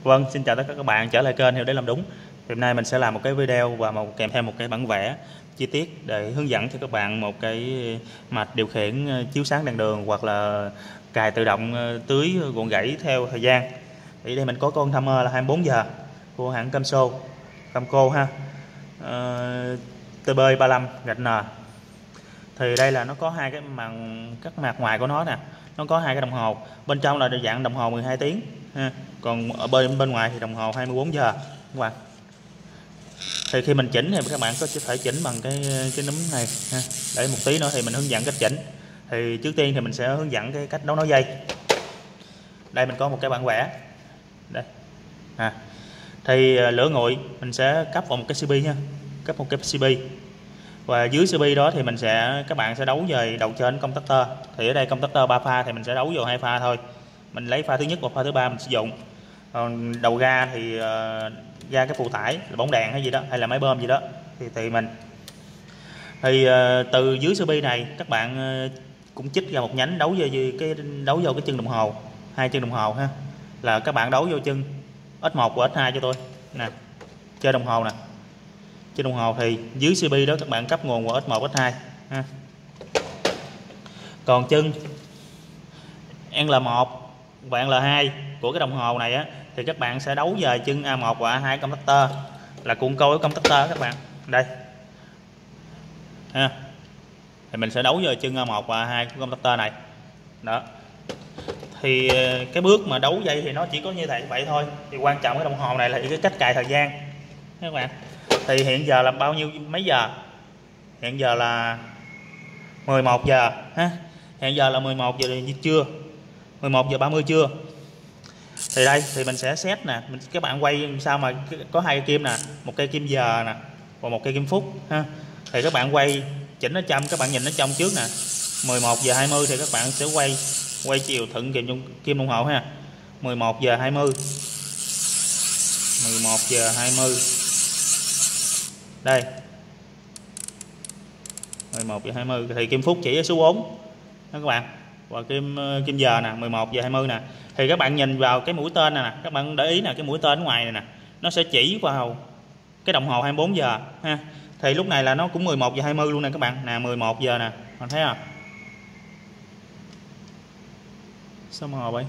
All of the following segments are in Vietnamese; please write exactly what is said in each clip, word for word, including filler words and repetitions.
Vâng, xin chào tất cả các bạn trở lại kênh Hiểu Để Làm Đúng. Thì hôm nay mình sẽ làm một cái video và một kèm theo một cái bản vẽ chi tiết để hướng dẫn cho các bạn một cái mạch điều khiển chiếu sáng đèn đường hoặc là cài tự động tưới ruộng gãy theo thời gian. Thì đây mình có con timer là hai mươi bốn giờ của hãng Camso, Camco ha, uh, T B ba lăm gạch N. Thì đây là nó có hai cái màn, các mặt ngoài của nó nè, nó có hai cái đồng hồ, bên trong là dạng đồng hồ mười hai tiếng ha. Còn ở bên bên ngoài thì đồng hồ hai mươi bốn giờ các bạn. Thì khi mình chỉnh thì các bạn có thể chỉnh bằng cái cái núm này ha. Để một tí nữa thì mình hướng dẫn cách chỉnh. Thì trước tiên thì mình sẽ hướng dẫn cái cách đấu nối dây. Đây mình có một cái bản vẽ đây à. Thì lửa nguội mình sẽ cấp vào một cái xê pê nha, cấp một cái xê pê, và dưới xê pê đó thì mình sẽ các bạn sẽ đấu về đầu trên contactor. Thì ở đây contactor ba pha thì mình sẽ đấu vào hai pha thôi, mình lấy pha thứ nhất và pha thứ ba mình sử dụng. Còn đầu ga thì uh, ga cái phụ tải là bóng đèn hay gì đó, hay là máy bơm gì đó thì tùy mình. Thì uh, từ dưới xê pê này các bạn uh, cũng chích ra một nhánh đấu về cái đấu vào cái chân đồng hồ, hai chân đồng hồ ha, là các bạn đấu vô chân ét một và ét hai cho tôi nè, chơi đồng hồ nè, trên đồng hồ thì dưới xê pê đó các bạn cấp nguồn vào ét một ét hai ha. Còn chân en lờ một và en lờ hai của cái đồng hồ này á thì các bạn sẽ đấu về chân a một và a hai contactor, là cuộn câu cái contactor các bạn đây ha. Thì mình sẽ đấu về chân a một và a hai của contactor này đó. Thì cái bước mà đấu dây thì nó chỉ có như vậy thôi. Thì quan trọng cái đồng hồ này là cái cách cài thời gian các bạn. Thì hiện giờ là bao nhiêu mấy giờ? Hiện giờ là mười một giờ ha. Hiện giờ là mười một giờ trưa, mười một giờ ba mươi trưa. Thì đây thì mình sẽ set nè, mình các bạn quay sao mà có hai cây kim nè, một cây kim giờ nè và một cây kim phút ha. Thì các bạn quay chỉnh nó trong, các bạn nhìn nó trong trước nè. mười một giờ hai mươi thì các bạn sẽ quay quay chiều thuận kim kim đồng hồ ha. mười một giờ hai mươi. mười một giờ hai mươi. Đây. mười một giờ hai mươi thì kim phút chỉ ở số bốn đó các bạn. Và kim kim giờ nè, mười một giờ hai mươi nè. Thì các bạn nhìn vào cái mũi tên này nè, các bạn để ý nè, cái mũi tên ở ngoài này nè, nó sẽ chỉ vào cái đồng hồ hai mươi bốn giờ ha. Thì lúc này là nó cũng mười một giờ hai mươi luôn nè các bạn. Nè mười một giờ nè, bạn thấy không? Sao mờ vậy?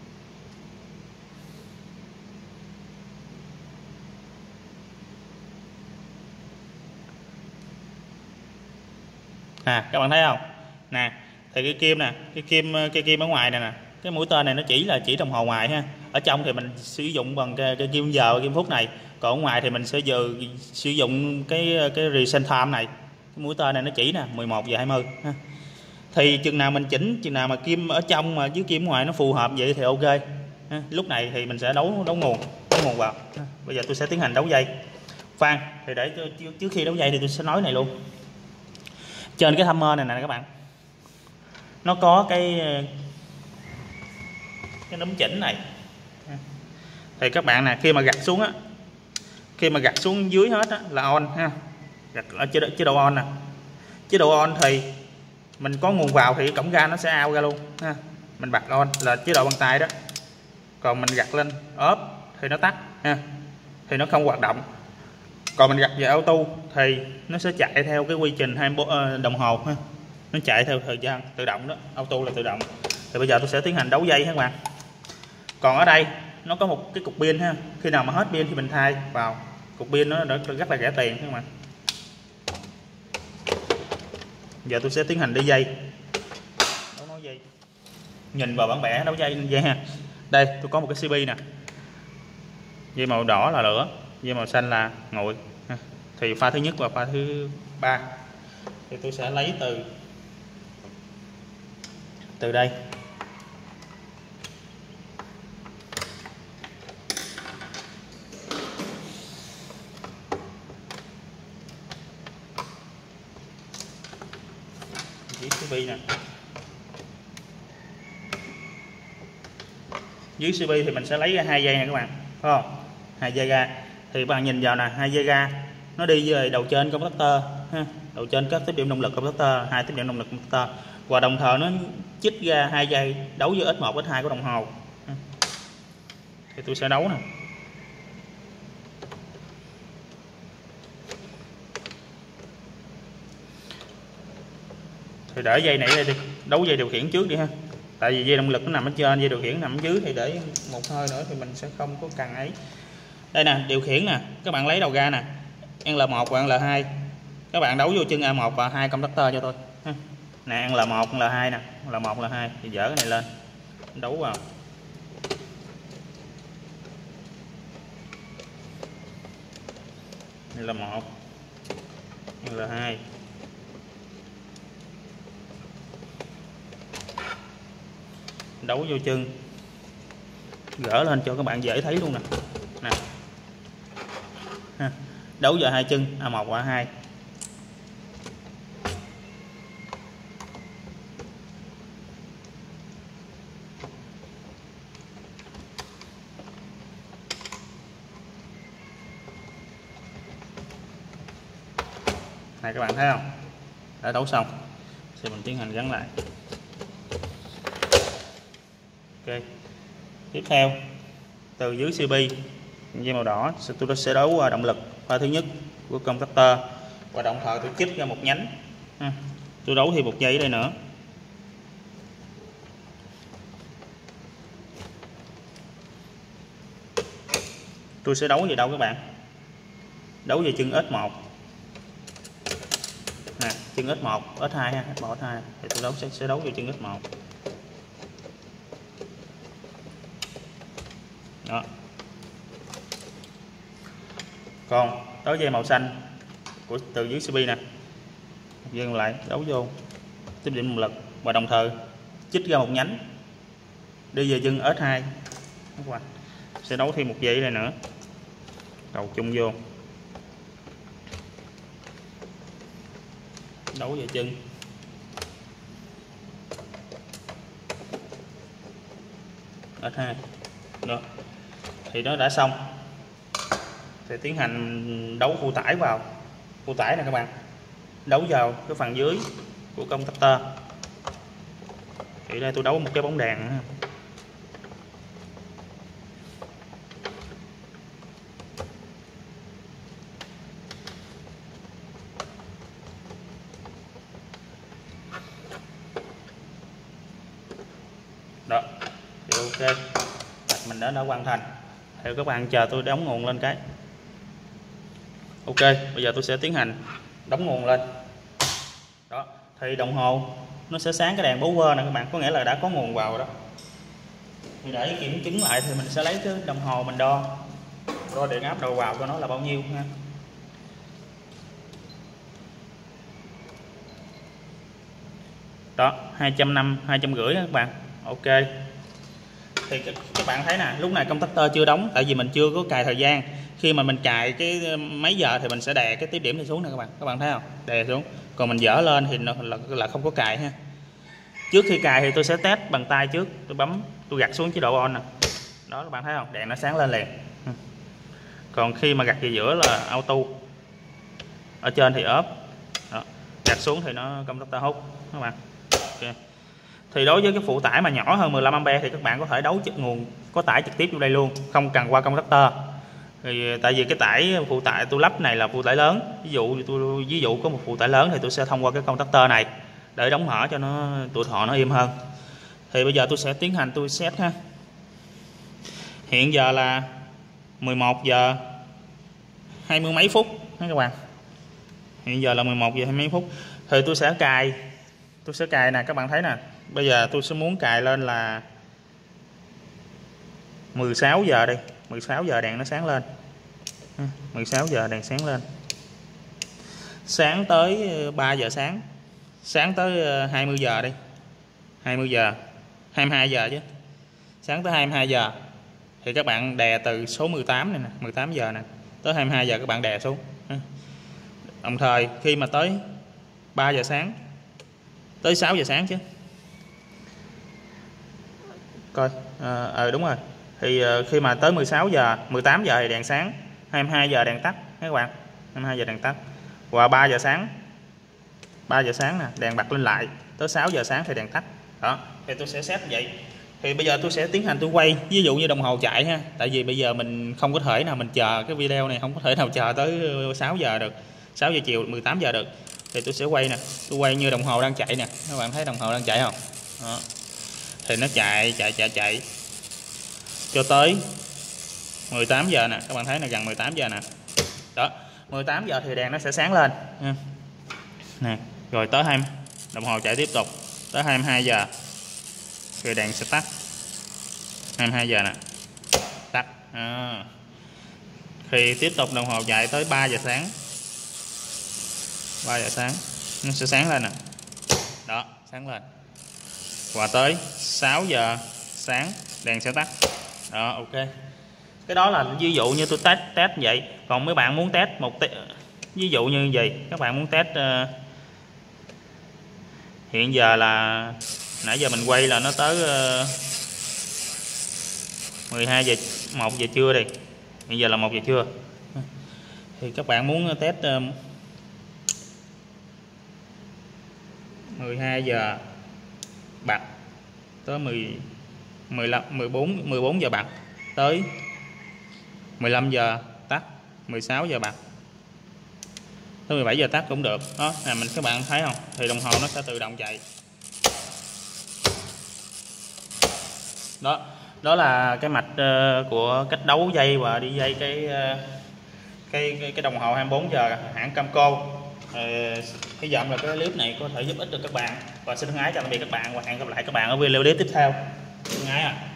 À, các bạn thấy không? Nè, thì cái kim nè, cái kim cái kim ở ngoài này nè, cái mũi tên này nó chỉ là chỉ đồng hồ ngoài ha. Ở trong thì mình sử dụng bằng cái, cái kim giờ và kim phút này. Còn ở ngoài thì mình sẽ giờ sử dụng cái cái recent time này. Cái mũi tên này nó chỉ nè, mười một giờ hai mươi ha. Thì chừng nào mình chỉnh, chừng nào mà kim ở trong mà dưới kim ở ngoài nó phù hợp vậy thì ok ha. Lúc này thì mình sẽ đấu đấu nguồn, đấu nguồn vào. Bây giờ tôi sẽ tiến hành đấu dây. Khoan, thì để trước khi đấu dây thì tôi sẽ nói này luôn. Trên cái timer này nè các bạn, nó có cái cái núm chỉnh này. Thì các bạn nè, khi mà gặt xuống á, khi mà gặt xuống dưới hết á là on ha, gặt ở chế độ, chế độ on nè. Chế độ on thì mình có nguồn vào thì cổng ga nó sẽ out ra luôn ha. Mình bật on là chế độ bằng tay đó. Còn mình gặt lên off thì nó tắt ha, thì nó không hoạt động. Còn mình gặt về auto thì nó sẽ chạy theo cái quy trình hai mươi bốn đồng hồ ha. Nó chạy theo thời gian tự động đó, auto là tự động. Thì bây giờ tôi sẽ tiến hành đấu dây các bạn. Còn ở đây nó có một cái cục pin ha. Khi nào mà hết pin thì mình thay vào. Cục pin nó rất là rẻ tiền các bạn. Giờ tôi sẽ tiến hành đi dây. Đấu nối dây. Nhìn vào bản vẽ đấu dây dây ha. Đây tôi có một cái xê pê nè. Dây màu đỏ là lửa, dây màu xanh là nguội. Thì pha thứ nhất và pha thứ ba thì tôi sẽ lấy từ từ đây. Dưới xê pê nè. Dưới xê pê thì mình sẽ lấy ra hai dây nè các bạn, phải không? Hai dây ga. Thì các bạn nhìn vào nè, hai dây ga nó đi về đầu trên contactor ha, đầu trên các tiếp điểm động lực contactor, hai tiếp điểm động lực contactor, và đồng thời nó chích ra hai dây đấu với ét một ét hai của đồng hồ. Thì tôi sẽ đấu nè. Thì để dây này đi, đấu dây điều khiển trước đi ha. Tại vì dây động lực nó nằm ở trên, dây điều khiển nằm ở dưới, thì để một hơi nữa thì mình sẽ không có cần ấy. Đây nè, điều khiển nè, các bạn lấy đầu ra nè, L một và L hai. Các bạn đấu vô chân A một và hai contactor cho tôi ha. Nè, L một, L hai nè, L một, L hai thì dỡ cái này lên, đấu vào. L một, L hai. Đấu vô chân, gỡ lên cho các bạn dễ thấy luôn nè. Nè. Ha. Đấu vào hai chân A một và A hai. Này các bạn thấy không? Đã đấu xong. Thì mình tiến hành gắn lại. Ok. Tiếp theo, từ dưới xê pê dây màu đỏ tôi sẽ đấu động lực pha thứ nhất của contactor và đồng thời tôi chích ra một nhánh. Tôi đấu thêm một dây ở đây nữa. Tôi sẽ đấu về đâu các bạn? Đấu về chân S một. Nè, chân S một, S hai ha, S một, S hai. Thì tôi đấu sẽ, sẽ đấu về chân S một. Đó. Còn đối dây màu xanh của từ dưới xê pê nè, dừng lại đấu vô tiếp điểm động lực và đồng thời chích ra một nhánh đi về chân S hai. Các bạn sẽ đấu thêm một dây đây nữa, đầu chung vô, đấu về chân S hai. Đó. Thì nó đã xong. Thì tiến hành đấu phụ tải vào. Phụ tải nè các bạn, đấu vào cái phần dưới của contactor. Thì đây tôi đấu một cái bóng đèn nữa. Đó thì ok, mình đã đã hoàn thành. Thì các bạn chờ tôi đóng nguồn lên cái. Ok, bây giờ tôi sẽ tiến hành đóng nguồn lên. Đó, thì đồng hồ nó sẽ sáng cái đèn power nè các bạn, có nghĩa là đã có nguồn vào rồi đó. Thì để kiểm chứng lại thì mình sẽ lấy cái đồng hồ mình đo đo điện áp đầu vào của nó là bao nhiêu ha. Đó, hai trăm năm mươi, hai trăm rưỡi các bạn. Ok. Thì các bạn thấy nè, lúc này contactor chưa đóng tại vì mình chưa có cài thời gian. Khi mà mình cài cái mấy giờ thì mình sẽ đè cái tiếp điểm này xuống nè các bạn. Các bạn thấy không? Đè xuống. Còn mình dỡ lên thì là, là không có cài ha. Trước khi cài thì tôi sẽ test bằng tay trước. Tôi bấm, tôi gạt xuống chế độ on nè. Đó các bạn thấy không? Đèn nó sáng lên liền. Còn khi mà gạt về giữa là auto. Ở trên thì off. Đó. Gạt xuống thì nó contactor hút các bạn. Ok. Thì đối với cái phụ tải mà nhỏ hơn mười lăm am thì các bạn có thể đấu trực nguồn có tải trực tiếp vô đây luôn, không cần qua contactor. Thì tại vì cái tải phụ tải tôi lắp này là phụ tải lớn, ví dụ tôi ví dụ có một phụ tải lớn thì tôi sẽ thông qua cái contactor này để đóng mở cho nó tuổi thọ nó êm hơn. Thì bây giờ tôi sẽ tiến hành tôi set ha. Hiện giờ là mười một giờ hai mươi mấy phút ha các bạn. Hiện giờ là mười một giờ hai mươi mấy phút. Thì tôi sẽ cài tôi sẽ cài nè các bạn thấy nè. Bây giờ tôi sẽ muốn cài lên là mười sáu giờ đi, mười sáu giờ đèn nó sáng lên. mười sáu giờ đèn sáng lên. Sáng tới ba giờ sáng. Sáng tới hai mươi giờ đi. hai mươi giờ, hai mươi hai giờ chứ. Sáng tới hai mươi hai giờ thì các bạn đè từ số mười tám này nè, mười tám giờ nè, tới hai mươi hai giờ các bạn đè xuống. Đồng thời khi mà tới ba giờ sáng, tới sáu giờ sáng chứ. Coi, ờ à, à, đúng rồi. Thì uh, khi mà tới mười sáu giờ, mười tám giờ thì đèn sáng, hai mươi hai giờ đèn tắt các bạn. hai mươi hai giờ đèn tắt. Và ba giờ sáng. ba giờ sáng nè, đèn bật lên lại, tới sáu giờ sáng thì đèn tắt. Đó, thì tôi sẽ set như vậy. Thì bây giờ tôi sẽ tiến hành tôi quay, ví dụ như đồng hồ chạy ha. Tại vì bây giờ mình không có thể nào mình chờ cái video này, không có thể nào chờ tới sáu giờ được. sáu giờ chiều, mười tám giờ được. thì tôi sẽ quay nè, tôi quay như đồng hồ đang chạy nè, các bạn thấy đồng hồ đang chạy không? Đó. Thì nó chạy chạy chạy chạy cho tới mười tám giờ nè, các bạn thấy là gần mười tám giờ nè. Đó, mười tám giờ thì đèn nó sẽ sáng lên nha. Nè, rồi tới hai đồng hồ chạy tiếp tục tới hai mươi hai giờ rồi đèn sẽ tắt. hai mươi hai giờ nè, tắt. À. Thì tiếp tục đồng hồ chạy tới ba giờ sáng, ba giờ sáng nó sẽ sáng lên nè. Đó, sáng lên. Và tới sáu giờ sáng đèn sẽ tắt. Đó, ok. Cái đó là ví dụ như tôi test test vậy. Còn mấy bạn muốn test một test, ví dụ như vậy, các bạn muốn test uh, hiện giờ là nãy giờ mình quay là nó tới uh, mười hai giờ, một giờ trưa đi. Hiện giờ là một giờ trưa. Thì các bạn muốn test uh, mười hai giờ bật tới mười, mười lăm, mười bốn, mười bốn giờ bật tới mười lăm giờ tắt, mười sáu giờ bật tới mười bảy giờ tắt cũng được. Đó, là mình các bạn thấy không? Thì đồng hồ nó sẽ tự động chạy. Đó, đó là cái mạch uh, của cách đấu dây và đi dây cái uh, cái, cái cái đồng hồ hai mươi bốn giờ hãng Camco. Uh, hy vọng là cái clip này có thể giúp ích được các bạn, và xin thân ái chào tạm biệt các bạn và hẹn gặp lại các bạn ở video clip tiếp theo. Thân ái à.